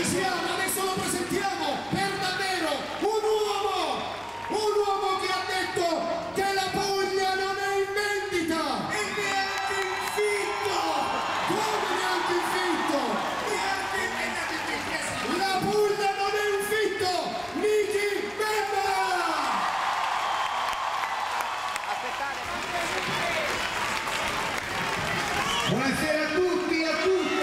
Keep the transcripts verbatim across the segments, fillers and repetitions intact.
Louisiana, adesso lo presentiamo per davvero, un uomo, un uomo che ha detto che la Puglia non è in vendita e neanche in fitto. Come neanche in fitto? La Puglia non è in fitto. Nichi Vendola! Buonasera a tutti e a tutte!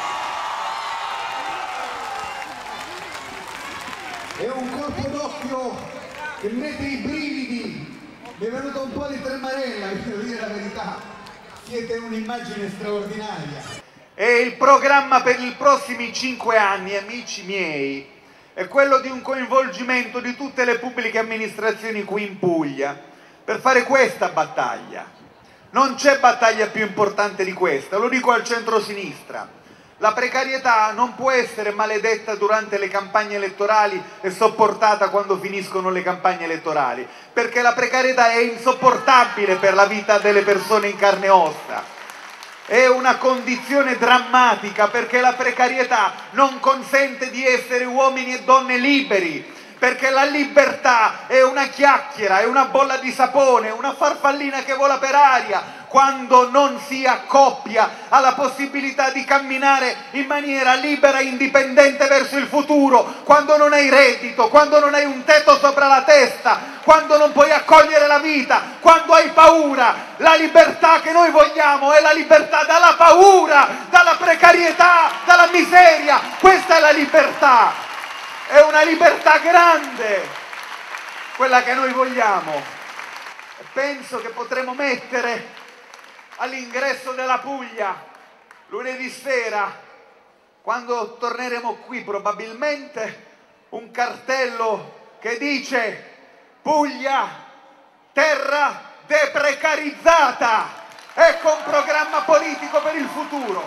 È un colpo d'occhio che mi mette i brividi, mi è venuto un po' di tremarella, devo dire la verità. Siete un'immagine straordinaria. E il programma per i prossimi cinque anni, amici miei, è quello di un coinvolgimento di tutte le pubbliche amministrazioni qui in Puglia per fare questa battaglia. Non c'è battaglia più importante di questa, lo dico al centro-sinistra. La precarietà non può essere maledetta durante le campagne elettorali e sopportata quando finiscono le campagne elettorali, perché la precarietà è insopportabile per la vita delle persone in carne e ossa. È una condizione drammatica perché la precarietà non consente di essere uomini e donne liberi, perché la libertà è una chiacchiera, è una bolla di sapone, una farfallina che vola per aria quando non si accoppia alla possibilità di camminare in maniera libera e indipendente verso il futuro, quando non hai reddito, quando non hai un tetto sopra la testa, quando non puoi accogliere la vita, quando hai paura. La libertà che noi vogliamo è la libertà dalla paura, dalla precarietà, dalla miseria. Questa è la libertà. È una libertà grande, quella che noi vogliamo. E penso che potremo mettere all'ingresso della Puglia lunedì sera, quando torneremo qui probabilmente, un cartello che dice Puglia, terra deprecarizzata. Ecco un programma politico per il futuro.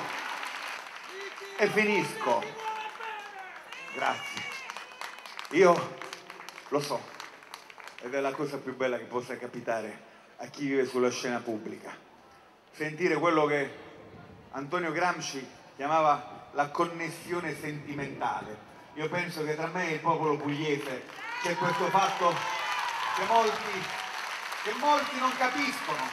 E finisco. Grazie. Io lo so, ed è la cosa più bella che possa capitare a chi vive sulla scena pubblica, sentire quello che Antonio Gramsci chiamava la connessione sentimentale. Io penso che tra me e il popolo pugliese c'è questo fatto che molti, che molti non capiscono,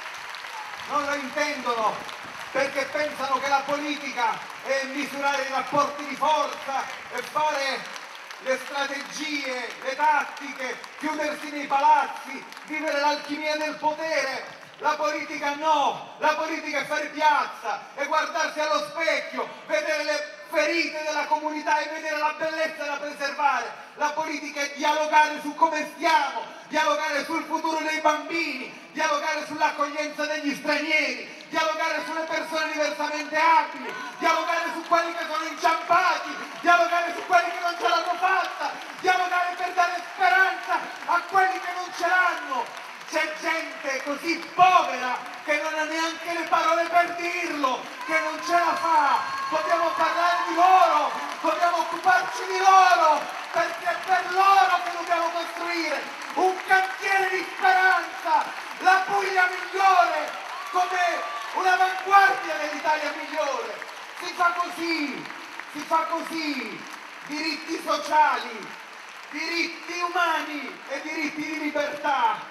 non lo intendono, perché pensano che la politica è misurare i rapporti di forza e fare le strategie, le tattiche, chiudersi nei palazzi, vivere l'alchimia del potere. La politica no, la politica è fare piazza, è guardarsi allo specchio, vedere le ferite della comunità e vedere la bellezza da preservare. La politica è dialogare su come stiamo, dialogare sul futuro dei bambini, dialogare sull'accoglienza degli stranieri, dialogare sulle persone diversamente abili, dialogare su quelli che sono inciampati, dialogare su quelli che non ce l'hanno fatta, dialogare per dare speranza a quelli che non ce l'hanno. C'è gente così povera che non ha neanche le parole per dirlo, che non ce la fa. Dobbiamo parlare di loro, dobbiamo occuparci di loro, perché è per loro che dobbiamo costruire un cantiere di speranza, la Puglia migliore, come un'avanguardia dell'Italia migliore. Si fa così, si fa così, diritti sociali, diritti umani e diritti di libertà.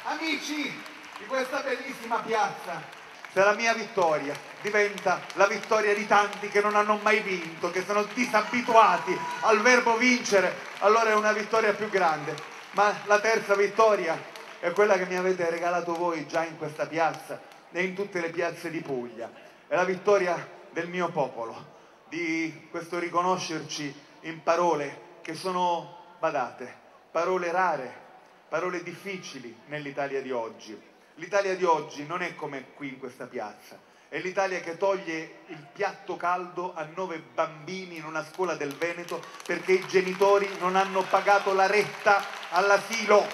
Amici di questa bellissima piazza, se la mia vittoria diventa la vittoria di tanti che non hanno mai vinto, che sono disabituati al verbo vincere, allora è una vittoria più grande. Ma la terza vittoria è quella che mi avete regalato voi già in questa piazza e in tutte le piazze di Puglia. È la vittoria del mio popolo, di questo riconoscerci in parole che sono, badate, parole rare, parole difficili nell'Italia di oggi. L'Italia di oggi non è come qui in questa piazza, è l'Italia che toglie il piatto caldo a nove bambini in una scuola del Veneto perché i genitori non hanno pagato la retta all'asilo.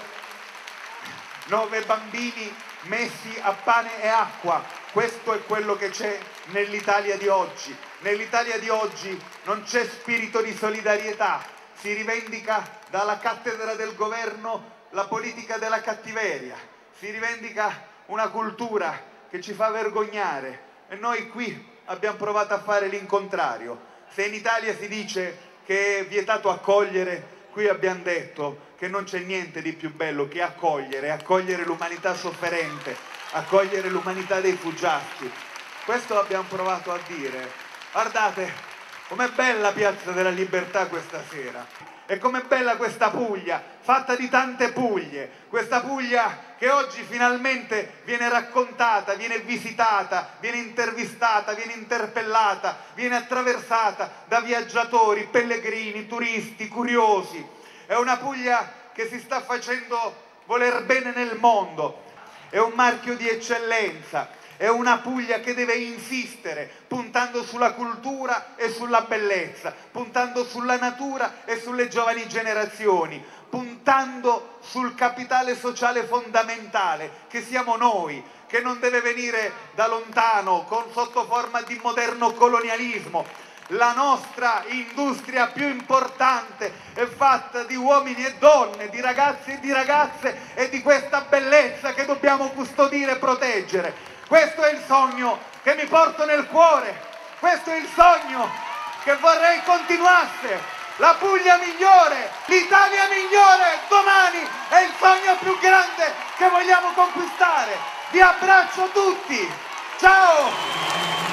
Nove bambini messi a pane e acqua. Questo è quello che c'è nell'Italia di oggi. Nell'Italia di oggi non c'è spirito di solidarietà, si rivendica dalla cattedra del governo la politica della cattiveria, si rivendica una cultura che ci fa vergognare e noi qui abbiamo provato a fare l'incontrario. Se in Italia si dice che è vietato accogliere, qui abbiamo detto che non c'è niente di più bello che accogliere, accogliere l'umanità sofferente, accogliere l'umanità dei fuggiaschi. Questo abbiamo provato a dire. Guardate, com'è bella Piazza della Libertà questa sera. E com'è bella questa Puglia, fatta di tante Puglie. Questa Puglia che oggi finalmente viene raccontata, viene visitata, viene intervistata, viene interpellata, viene attraversata da viaggiatori, pellegrini, turisti, curiosi. È una Puglia che si sta facendo voler bene nel mondo. È un marchio di eccellenza. È una Puglia che deve insistere, puntando sulla cultura e sulla bellezza, puntando sulla natura e sulle giovani generazioni, puntando sul capitale sociale fondamentale, che siamo noi, che non deve venire da lontano, con sotto forma di moderno colonialismo. La nostra industria più importante è fatta di uomini e donne, di ragazzi e di ragazze, e di questa bellezza che dobbiamo custodire e proteggere. Questo è il sogno che mi porto nel cuore, questo è il sogno che vorrei continuasse. La Puglia migliore, l'Italia migliore, domani è il sogno più grande che vogliamo conquistare. Vi abbraccio tutti, ciao!